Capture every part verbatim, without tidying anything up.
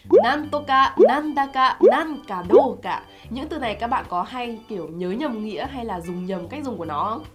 Nantoka, nandaka, nanka, doka. Những từ này các bạn có hay kiểu nhớ nhầm nghĩa hay là dùng nhầm cách dùng của nó không?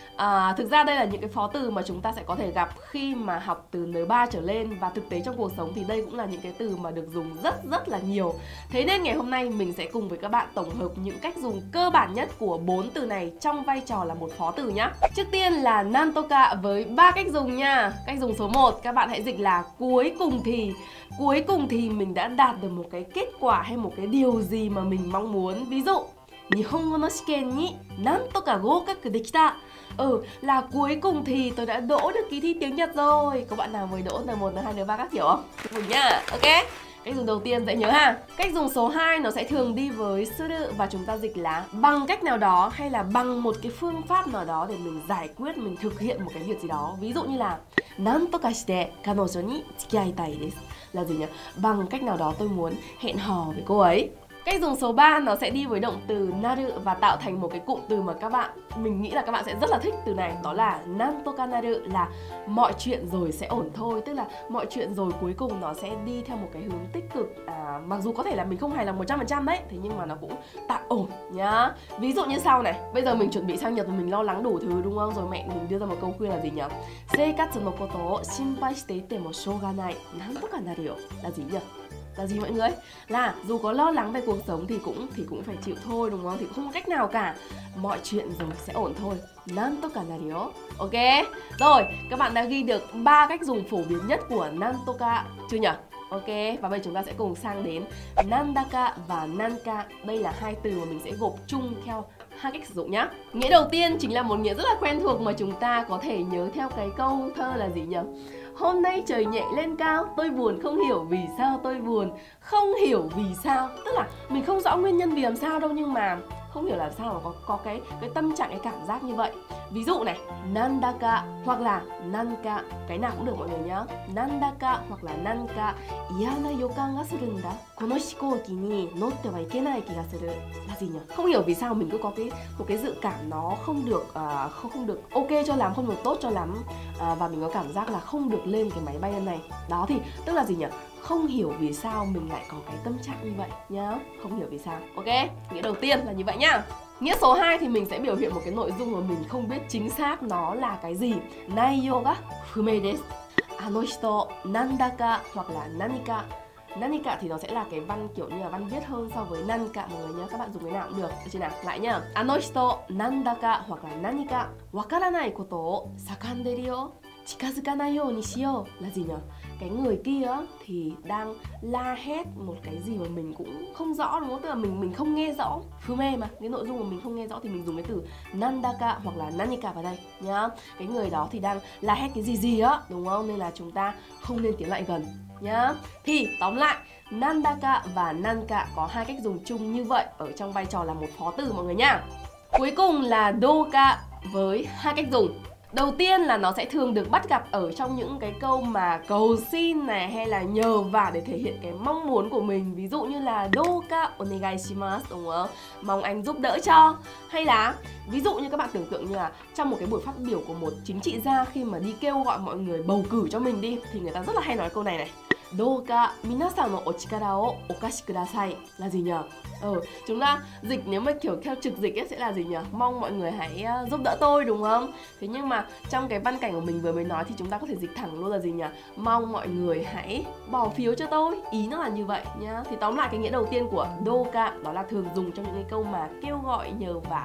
À, thực ra đây là những cái phó từ mà chúng ta sẽ có thể gặp khi mà học từ N ba trở lên. Và thực tế trong cuộc sống thì đây cũng là những cái từ mà được dùng rất rất là nhiều. Thế nên ngày hôm nay mình sẽ cùng với các bạn tổng hợp những cách dùng cơ bản nhất của bốn từ này trong vai trò là một phó từ nhá. Trước tiên là nantoka với ba cách dùng nha. Cách dùng số một, các bạn hãy dịch là cuối cùng thì. Cuối cùng thì mình đã đạt được một cái kết quả hay một cái điều gì mà mình mong muốn. Ví dụ Nihongo no shiken ni nantoka goukaku dekita. Ừ, là cuối cùng thì tôi đã đỗ được kỳ thi tiếng Nhật rồi. Có bạn nào mới đỗ N một, N hai, N ba các kiểu không? Chúc mừng nhá. Ok. Cách dùng đầu tiên dễ nhớ ha. Cách dùng số hai nó sẽ thường đi với suru và chúng ta dịch là bằng cách nào đó hay là bằng một cái phương pháp nào đó để mình giải quyết, mình thực hiện một cái việc gì đó. Ví dụ như là nantoka shite kanojo ni tsukiaitai desu. Là gì nhỉ? Bằng cách nào đó tôi muốn hẹn hò với cô ấy. Cách dùng số ba nó sẽ đi với động từ naru và tạo thành một cái cụm từ mà các bạn, mình nghĩ là các bạn sẽ rất là thích từ này. Đó là nantoka naru, là mọi chuyện rồi sẽ ổn thôi. Tức là mọi chuyện rồi cuối cùng nó sẽ đi theo một cái hướng tích cực. à, Mặc dù có thể là mình không hài lòng một trăm phần trăm đấy, thế nhưng mà nó cũng tạm ổn nhá. Ví dụ như sau này, bây giờ mình chuẩn bị sang Nhật và mình lo lắng đủ thứ đúng không? Rồi mẹ mình đưa ra một câu khuyên là gì nhỉ? Seikatsu no koto o shinpai shite ite mo shouganai nantoka naru yo. Là gì nhỉ? Là gì mọi người? Là dù có lo lắng về cuộc sống thì cũng thì cũng phải chịu thôi đúng không? Thì cũng không có cách nào cả. Mọi chuyện rồi sẽ ổn thôi. Nantoka naru yo. Ok. Rồi, các bạn đã ghi được ba cách dùng phổ biến nhất của nantoka chưa nhỉ? Ok, và bây giờ chúng ta sẽ cùng sang đến nandaka và nanka. Đây là hai từ mà mình sẽ gộp chung theo hai cách sử dụng nhá. Nghĩa đầu tiên chính là một nghĩa rất là quen thuộc mà chúng ta có thể nhớ theo cái câu thơ là gì nhỉ? Hôm nay trời nhẹ lên cao, tôi buồn không hiểu vì sao tôi buồn. Không hiểu vì sao, tức là mình không rõ nguyên nhân vì làm sao đâu, nhưng mà không hiểu làm sao mà có, có cái, cái tâm trạng, cái cảm giác như vậy. Ví dụ này, nandaka hoặc là nanka, cái nào cũng được mọi người nhá. Nandaka hoặc là nanka. Iyana yokan ga surunda. Kono hikouki ni notte wa ikenai ki ga suru. Là gì nhỉ? Không hiểu vì sao mình cứ có cái một cái dự cảm nó không được uh, không không được ok cho lắm, không được tốt cho lắm, uh, và mình có cảm giác là không được lên cái máy bay này. Đó thì tức là gì nhỉ? Không hiểu vì sao mình lại có cái tâm trạng như vậy nhá. Không hiểu vì sao. Ok, nghĩa đầu tiên là như vậy nhá. Nghĩa số hai thì mình sẽ biểu hiện một cái nội dung mà mình không biết chính xác nó là cái gì. Naiyo ga fumei desu. Ano hito nandaka hoặc là nanika. Nanika thì nó sẽ là cái văn kiểu như là văn viết hơn so với nanka mọi người nhé. Các bạn dùng cái nào cũng được. Được chưa nào? Lại nhá. Ano hito nandaka hoặc là nanika. Wakaranai koto o sakanderu yo. Chikazukanai you ni shiyou. Là gì nhỉ? Cái người kia thì đang la hét một cái gì mà mình cũng không rõ đúng không? Tức là mình mình không nghe rõ. Fume mà, cái nội dung mà mình không nghe rõ thì mình dùng cái từ nandaka hoặc là nanika vào đây nhá. Cái người đó thì đang la hét cái gì gì á, đúng không? Nên là chúng ta không nên tiến lại gần nhá. Thì tóm lại, nandaka và nanka có hai cách dùng chung như vậy ở trong vai trò là một phó từ mọi người nhá. Cuối cùng là doka với hai cách dùng. Đầu tiên là nó sẽ thường được bắt gặp ở trong những cái câu mà cầu xin này hay là nhờ vả để thể hiện cái mong muốn của mình. Ví dụ như là doka onegai shimasu, đúng không? Mong anh giúp đỡ cho. Hay là ví dụ như các bạn tưởng tượng như là trong một cái buổi phát biểu của một chính trị gia khi mà đi kêu gọi mọi người bầu cử cho mình đi, thì người ta rất là hay nói câu này này: Doka minasan no ochikara o okashi kudasai. Là gì nhỉ? Ừ, chúng ta dịch nếu mà kiểu theo trực dịch ấy sẽ là gì nhỉ? Mong mọi người hãy uh, giúp đỡ tôi, đúng không? Thế nhưng mà trong cái văn cảnh của mình vừa mới nói thì chúng ta có thể dịch thẳng luôn là gì nhỉ? Mong mọi người hãy bỏ phiếu cho tôi. Ý nó là như vậy nhá. Thì tóm lại cái nghĩa đầu tiên của doka đó là thường dùng trong những cái câu mà kêu gọi, nhờ vả,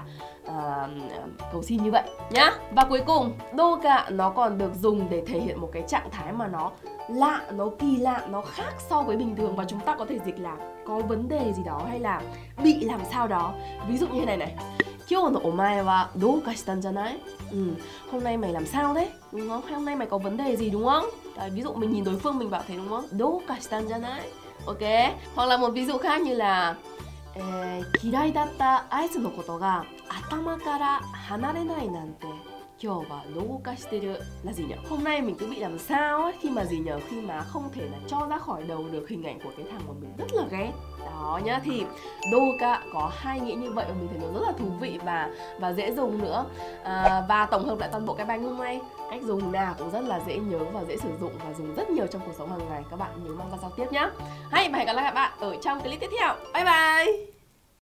uh, cầu xin như vậy nhá. Và cuối cùng, doka nó còn được dùng để thể hiện một cái trạng thái mà nó lạ, nó kỳ lạ, nó khác so với bình thường, và chúng ta có thể dịch là có vấn đề gì đó hay là bị làm sao đó. Ví dụ như thế này này: Kyou no omae wa douka shitan janai? Ừ, hôm nay mày làm sao đấy, đúng không? Hay hôm nay mày có vấn đề gì đúng không? Đấy, ví dụ mình nhìn đối phương mình bảo thế đúng không? Douka shitan janai? Ok. Hoặc là một ví dụ khác như là Kirai datta aizu no koto ga atama kara hanarenai nante Kyo wa douka shiteru là gì nhỉ? Hôm nay mình cứ bị làm sao ấy khi mà gì nhỉ? Khi mà không thể là cho ra khỏi đầu được hình ảnh của cái thằng mà mình rất là ghét. Đó nhá, thì douka có hai nghĩa như vậy và mình thấy nó rất là thú vị và và dễ dùng nữa. À, và tổng hợp lại toàn bộ cái bài hôm nay, cách dùng nào cũng rất là dễ nhớ và dễ sử dụng và dùng rất nhiều trong cuộc sống hàng ngày. Các bạn nhớ mang ra giao tiếp nhá. Hay, và hẹn gặp lại các bạn ở trong clip tiếp theo. Bye bye.